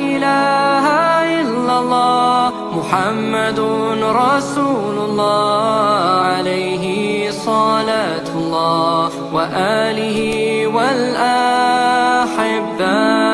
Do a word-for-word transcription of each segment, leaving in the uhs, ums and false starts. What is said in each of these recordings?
إله إلا الله محمد رسول الله عليه صلاة الله وآله والأحبة.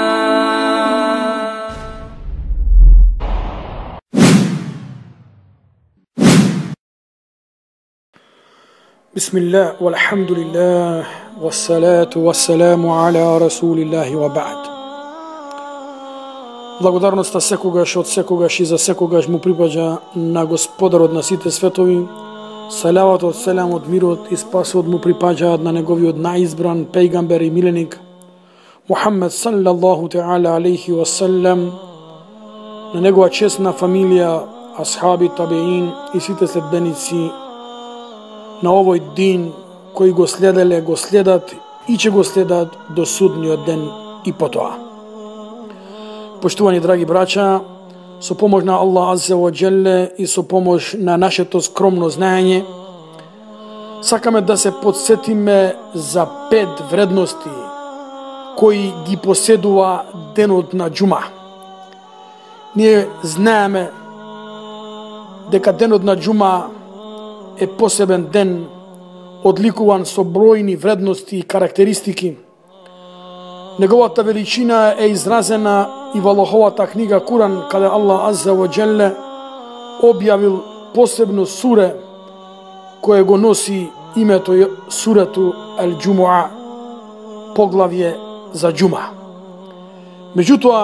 بسم الله والحمد لله والصلاة والسلام على رسول الله وبعد. Благодарноста секогаш од секогаш и за секогаш му припаѓа на Господарот на сите светови. Салаватот, селамот, мирот и спасот му припаѓаат на неговиот наизбран пејгамбер и миленик Мухаммед саллаллаху таала алейхи ва саллам, на негова чесна фамилија, асхаби, табеин и сите следбеници на овој дин кои го следеле, го следат и ќе го следат до судниот ден и потоа. Поштувани драги браќа, со помош на Аллах азза ва џелле и со помош на нашето скромно знаење, сакаме да се подсетиме за пет вредности кои ги поседува денот на џума. Ние знаеме дека денот на џума е посебен ден, одликуван со бројни вредности и карактеристики. Неговата величина е изразена и во Аллаховата книга Куран, каде Аллах азза ва џелле објавил посебно суре кое го носи името сурету Ал-Џумуа, поглавје за џума. Меѓутоа,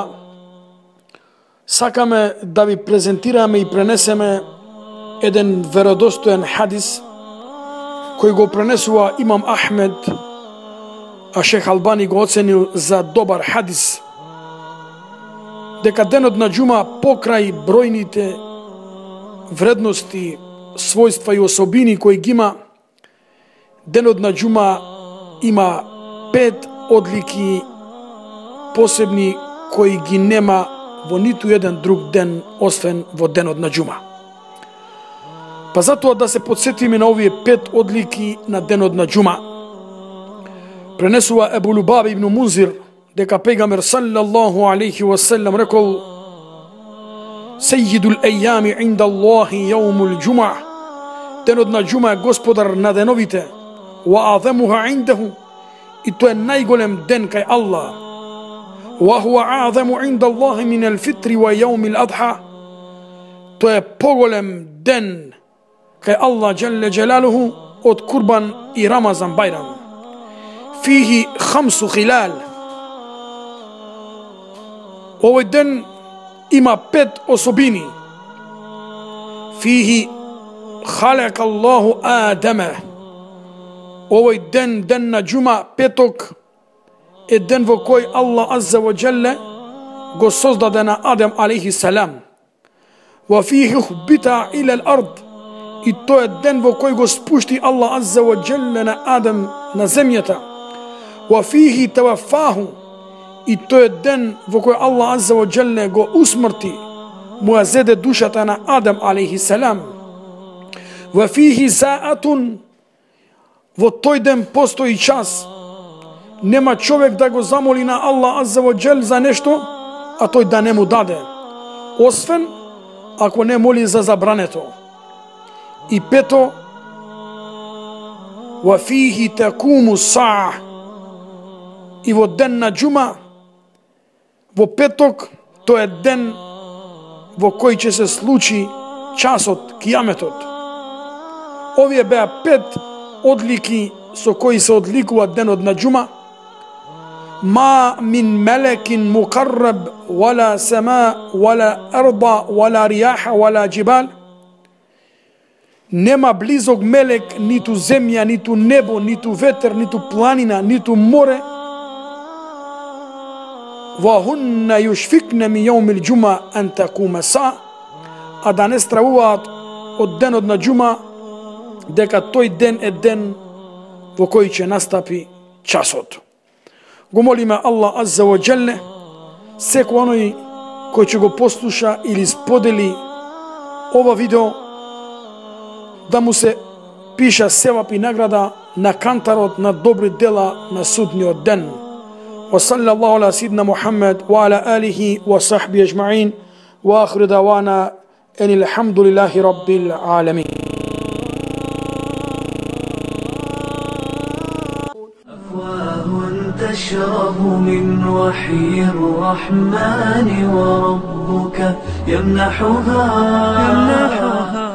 сакаме да ви презентираме и пренесеме еден веродостоен хадис кој го пренесува имам Ахмед, а Шех Албани го оценил за добар хадис, дека денот на џума покрај бројните вредности, својства и особини кои ги има, денот на џума има пет одлики посебни кои ги нема во ниту еден друг ден освен во денот на џума. Па затоа да се подсетиме на овие пет одлики на денот на џума. Пренесува Ебу Лубаба ибн Мунзир дека пејгамбер саллаллаху алейхи ва саллам рекол: Сејидул ејами инда Аллахи јаумул џума. Денот на џума е господар на деновите. Ва аъзамуха индаху, и тој е најголем ден кај Аллах. Ва хуа аъзаму инда Аллахи минал фитри ва јаумил адха. Тој е поголем ден кај Аллах џелле џелалуху од Курбан и Рамазан бајрам. Фихи хамсу хилал. Овој ден има пет особини. Фихи халака Аллаху Адама. Овој ден, ден на џума, петок, е ден во кој Аллах азза ва џелле го создаде на Адем алейхи салам. Ва фихи ухбита илал ард. И тој е ден во кој го спушти Аллах азза ва џелле на Адем на земјата. Ва фихи тавафаху. И тој е ден во кој Аллах азза ва џелле го усмрти, му ја зеде душата на Адем алейхи салам. Ва фихи саатун. Во тој ден постои час. Нема човек да го замоли на Аллах азза ва џелле за нешто, а тој да не му даде, освен ако не моли за забрането. И пето, ва фихи такуму саа. И во ден на џума, во петок, тој е ден во кој ќе се случи часот, кијаметот. Овие беа пет одлики со кои се одликува денот на џума. Ма мин мелекин мукарраб, вала сама, вала арда, вала ријаха, вала џибал. Нема близок мелек, ниту земја, ниту небо, ниту ветер, ниту планина, ниту море. Ва хунна юшфикна ми јаумил џума ан такума са. А да не стравуваат од денот на џума, дека тој ден е ден во кој ќе настапи часот. Го молиме Аллах азза ва џелле, секој оној кој ќе го послуша или сподели ова видео, да му се пиша севап и награда на кантарот на добри дела на судниот ден. وصلى الله على سيدنا محمد وعلى آله وصحبه أجمعين وآخر دعوانا أن الحمد لله رب العالمين. تشرب من وحي الرحمن وربك يمنحها